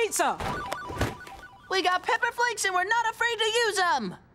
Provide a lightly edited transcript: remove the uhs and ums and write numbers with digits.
pizza! We got pepper flakes and we're not afraid to use them!